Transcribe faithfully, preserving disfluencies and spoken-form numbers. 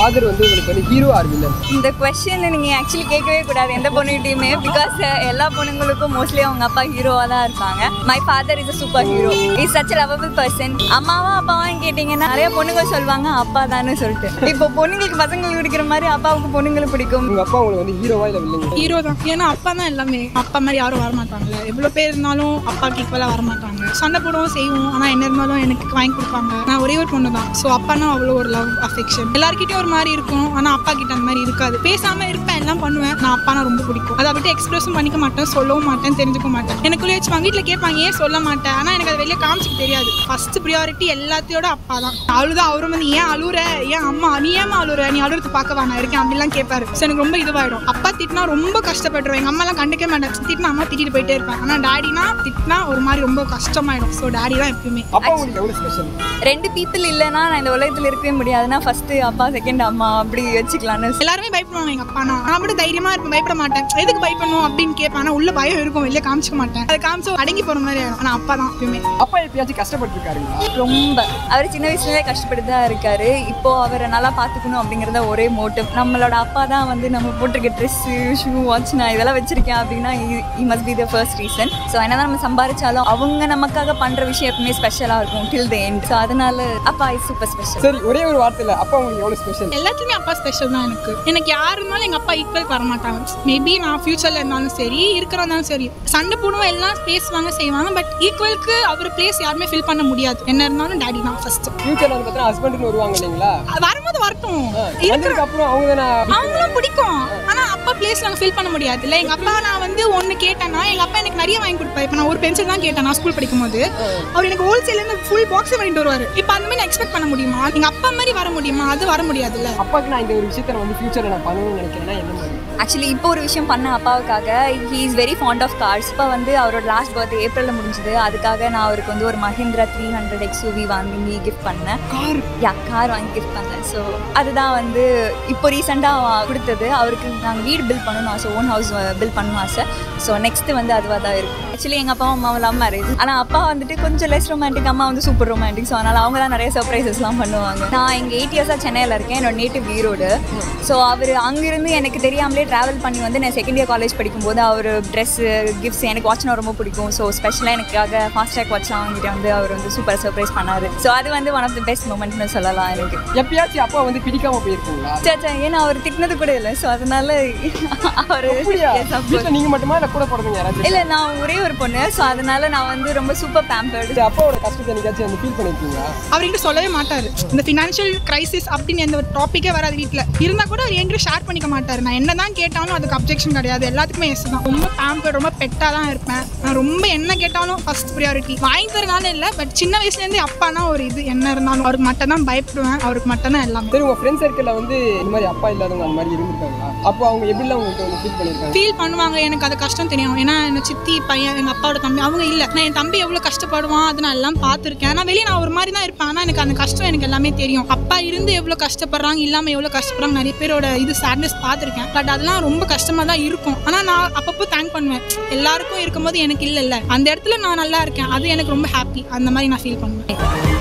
Father வந்து உங்களுக்கு வந்து ஹீரோ ஆர் வில்லன்? இந்த क्वेश्चन நீங்க एक्चुअली கேட்கவே கூடாது எந்த பொண்ணுகிட்டயுமே. பிகாஸ் எல்லா பொண்ணுங்களுக்கும் மோஸ்ட்லி அவங்க அப்பா ஹீரோவா தான் இருப்பாங்க. My father is a super hero. Is such a lovable person. அம்மாவா அப்பாவான்னு கேட்டீங்கன்னா நிறைய பொண்ணுங்க சொல்லுவாங்க அப்பா தானே சொல்லிட்டு. இப்போ பொண்ணுங்களுக்கு பசங்களுக்கு பிடிக்கிற மாதிரி அப்பாவுக்கு பொண்ணுங்களுக்கு பிடிக்கும். உங்க அப்பா உங்களுக்கு வந்து ஹீரோவா இல்ல வில்லன்? ஹீரோ தான். ஏன்னா அப்பா தான் எல்லாமே. அப்பா மாதிரி யாரும் வர மாட்டாங்க. எவ்வளவு பேர் இருந்தாலும் அப்பாக்கு ஈக்குவலா வர மாட்டாங்க. சண்டை போடுவோம் செய்வோம், ஆனா என்ன இருந்தாலும் எனக்கு வாங்கி கொடுப்பாங்க. நான் ஒரே ஒரு பொண்ணு தான். ஸோ அப்பானா அவ்வளோ ஒரு லவ் அஃபெக்ஷன். எல்லாருக்கிட்டையும் ஒரு மாதிரி இருக்கும், ஆனா அப்பா கிட்ட அந்த மாதிரி இருக்காது. பேசாம இருப்பேன், எல்லாம் பண்ணுவேன். நான் அப்பானா ரொம்ப பிடிக்கும். அதை விட்டு எக்ஸ்பிரஸும் பண்ணிக்க மாட்டேன், சொல்லவும் மாட்டேன், தெரிஞ்சுக்க மாட்டேன். எனக்குள்ளே வச்சுப்பாங்க. வீட்டில் கேட்பாங்க ஏன் சொல்ல மாட்டேன், ஆனா எனக்கு அது வெளியே காமிச்சிக்க தெரியாது. ஃபர்ஸ்ட் ப்ரியாரிட்டி எல்லாத்தையோட அப்பா தான். அழுதான் அவரும் வந்து ஏன் அழுற, ஏன் அம்மா நீ ஏமா அழுற, நீ அழுறது பார்க்க வேணா இருக்கேன் அப்படிலாம் கேட்பாரு. ஸோ எனக்கு ரொம்ப இதுவாயிடும். அப்பா திட்டினா ரொம்ப கஷ்டப்படுறேன். எங்க அம்மா எல்லாம் கண்டுக்க மாட்டேன். திட்டினா அம்மா திட்டிட்டு போயிட்டே இருப்பேன். ஆனா டாடினா திட்டினா ஒரு மாதிரி ரொம்ப கஷ்டமாயிடும். ஸோ டாடி தான் எப்பயுமே. அப்பா உங்களுக்கு எவ்வளவு ஸ்பெஷல்? ரெண்டு பீப்புள் இல்லைன்னா நான் இந்த உலகத்தில் இருக்கவே முடியாதுன்னா ஃபர்ஸ்ட் அப்பா, செகண்ட் அம்மா, அப்படி வச்சுக்கலான்னு. எல்லாருமே பயப்படுவாங்க எங்க அப்பா. நான் மட்டும் தைரியமா இருப்பேன், பயப்பட மாட்டேன். எதுக்கு பயப்படணும் அப்படின்னு கேட்பேன். ஆனா உள்ள பயம் இருக்கும், வெளியே காமிச்சிக்க மாட்டேன். அதை காமிச்சு அடங்கி போற மாதிரி. ஆனா அப்பா தான் எப்பயுமே. அப்பா எப்பயாச்சும் கஷ்டப்பட்டுருக்காருங்களா? ரொம்ப. அவர் சின்ன வயசுலேயே கஷ்டப்பட்டு தான் இருக்காரு. இப்போ அவரை நல்லா பார்த்துக்கணும் அப்படிங்கிறத ஒரே மோட்டிவ். நம்மளோட அப்பா தான் வந்து நம்ம போட்டிருக்க ட்ரெஸ்ஸு, ஷூ, வாட்ச் நான் இதெல்லாம் வச்சிருக்கேன் அப்படின்னா he must be the first reason. So என்னதான் நம்ம சம்பாதிச்சாலும் அவங்க நமக்காக பண்ற விஷயம் எப்பவுமே ஸ்பெஷலா இருக்கும் டில் தி எண்ட். ஸோ அதனால அப்பா இஸ் சூப்பர் ஸ்பெஷல். சரி, ஒரே ஒரு வார்த்தையில அப்பா உங்களுக்கு எவ்வளவு ஸ்பெஷல்? எல்லாத்துக்குமே அப்பா ஸ்பெஷல் தான் எனக்கு. எனக்கு யார் இருந்தாலும் எங்க அப்பா ஈக்குவலுக்கு வர மாட்டாங்க. மேபி நான் ஃபியூச்சர்ல இருந்தாலும் சரி, இருக்கிறதாலும் சரி, சண்டை போடுவோம், எல்லாம் பேசுவாங்க செய்வாங்க. பட் ஈக்குவலுக்கு அவர் பிளேஸ் யாருமே ஃபில் பண்ண முடியாது. என்ன இருந்தாலும் டாடி தான் ஃபர்ஸ்ட். ஃபியூச்சர்ல வந்து பார்த்தா ஹஸ்பண்ட்னு வருவாங்க இல்லைங்களா? வரும்போது வரட்டும். இதுக்கு அப்புறம் அவங்க தான அவங்களும் பிடிக்கும். ஆனா அப்பா பிளேஸ் நாங்க ஃபில் பண்ண முடியாது இல்ல. எங்க அப்பா நான் வந்து ஒன்னு கேட்டேன்னா எங்க அப்பா எனக்கு நிறைய வாங்கி கொடுப்பாரு. இப்போ நான் ஒரு பென்சில் தான் கேட்டேன் நான் ஸ்கூல் படிக்கும் போது. அவர் எனக்கு ஹோல்சேல்ல இருந்து ஃபுல் பாக்ஸ் வாங்கிட்டு வருவாரு. இப்போ அந்த மாதிரி எக்ஸ்பெக்ட் பண்ண முடியுமா? எங்க அப்பா மாதிரி வர முடியுமா? அது வர முடியாதுல்ல. அப்பாக்கு நான் இந்த ஒரு விஷயத்தை வந்து ஃபியூச்சர்ல நான் பண்ணணும்னு நினைக்கிறேன்னா என்ன மாதிரி? ஆக்சுவலி இப்போ ஒரு விஷயம் பண்ண அப்பாவுக்காக. He is very fond of cars. இப்போ வந்து அவரோட லாஸ்ட் பர்த்டே ஏப்ரலில் முடிஞ்சது. அதுக்காக நான் அவருக்கு வந்து ஒரு மஹிந்திரா த்ரீ ஹண்ட்ரட் எக்ஸ்யூவி வாங்கி கிஃப்ட் பண்ணேன். கார் யா கார் வாங்கி கிஃப்ட் பண்ணேன். ஸோ அதுதான் வந்து இப்போ ரீசெண்டாக கொடுத்தது. அவருக்கு நாங்கள் வீடு பில் பண்ணணும் ஆசை, ஓன் ஹவுஸ் பில் பண்ணணும் ஆசை. ஸோ நெக்ஸ்ட்டு வந்து அதுவாக தான் இருக்கும். ஆக்சுவலி எங்கள் அப்பா அம்மாவும் லவ் மேரேஜ். ஆனால் அப்பா வந்துட்டு கொஞ்சம் லெஸ் ரொமான்டிக், அம்மா வந்து சூப்பர் ரொமான்டிக். ஸோ அதனால் அவங்க தான் நிறைய சர்ப்ரைசஸ்லாம் பண்ணுவாங்க. நான் இங்கே எயிட் இயர்ஸாக சென்னையில் இருக்கேன். என்னோட நேட்டிவ் ஈரோடு. ஸோ அவர் அங்கேருந்து எனக்கு தெரியாமலே ட்ராவல் பண்ணி வந்து நான் செகண்ட் இயர் காலேஜ் படிக்கும்போது அவர் ட்ரெஸ்ஸு, கிஃப்ட்ஸ், எனக்கு வாட்ச்னா ரொம்ப பிடிக்கும். ஸோ ஸ்பெஷலாக எனக்காக ஃபாஸ்ட்ராக் வாட்ச்லாம் வாங்கிட்டு வந்து அவர் வந்து சூப்பர் சர்ப்ரைஸ் பண்ணார். ஸோ அது வந்து ஒன் ஆஃப் தி பெஸ்ட் மூமெண்ட்னு சொல்லலாம் எனக்கு. எப்பயாச்சும் அப்பா வந்து பிடிக்காம போயிருக்கீங்களா? சே ஏன்னா அவர் திட்டினது கூட இல்லை. ஸோ அதனால அவர் நீங்க மட்டுமா இல்லை கூட போடுறீங்க யாராச்சும்? இல்லை, நான் ஒரே ஒரு பொண்ணு. ஸோ அதனால நான் வந்து ரொம்ப சூப்பர் பேம்பர்டு. அப்பாவோட கஷ்டத்தை நீக்காச்சும் வந்து ஃபீல் பண்ணிருக்கீங்களா? அவர்கிட்ட சொல்லவே மாட்டாரு. இந்த ஃபினான்ஷியல் கிரைசிஸ் அப்படின்னு எந்த ஒரு டாப்பிக்கே வராது வீட்டில். இருந்தால் கூட அவர் என்கிட்ட ஷேர் பண்ணிக்க மாட்டார். நான் என்ன தான் கேட்டாலும் அதுக்கு அப்ஜெக்ஷன் கிடையாது. எல்லாத்துக்குமே எஸ் தான். ரொம்ப பேம்பர்டு, ரொம்ப பெட்டாக தான் இருப்பேன். நான் ரொம்ப என்ன கேட்டாலும் ஃபர்ஸ்ட் ப்ரியாரிட்டி. வாங்கி தரனால இல்லை, பட் சின்ன வயசுலேருந்து அப்பானா ஒரு இது என்ன இருந்தாலும் அவருக்கு மட்டும் தான் பயப்படுவேன். அவருக்கு மட்டும் தான் எல்லாமே. சரி, உங்க ஃப்ரெண்ட் சர்க்கிளில் வந்து இந்த மாதிரி அப்பா இல்லாதவங்க அந்த மாதிரி இருந்திருக்காங்களா? அப்போ அவங்க எப்படிலாம் உங்களுக்கு வந்து ஃபீல் பண்ணியிருக்காங்க? ஃபீல் பண்ணுவாங்க. எனக்கு அது கஷ்டம் தெரியும். ஏன்னா என்ன சித்தி பையன், எங்கள் அப்பாவோட தம்பி அவங்க இல்லை. நான் என் தம்பி எவ்வளோ கஷ்டப்படுவான் அது நான் எல்லாம் பார்த்துருக்கேன். ஆனால் வெளியே நான் ஒரு மாதிரி தான் இருப்பேன். ஆனால் எனக்கு அந்த கஷ்டம் எனக்கு எல்லாமே தெரியும். அப்பா இருந்து எவ்வளோ கஷ்டப்படுறாங்க, இல்லாமல் எவ்வளோ கஷ்டப்படுறாங்க, நிறைய பேரோட இது சேட்னஸ் பார்த்துருக்கேன். பட் அதெல்லாம் ரொம்ப கஷ்டமாக தான் இருக்கும். ஆனால் நான் அப்பப்போ தேங்க் பண்ணுவேன். எல்லாருக்கும் இருக்கும்போது எனக்கு இல்லைல்ல, அந்த இடத்துல நான் நல்லா இருக்கேன், அது எனக்கு ரொம்ப ஹாப்பி. அந்த மாதிரி நான் ஃபீல் பண்ணுவேன்.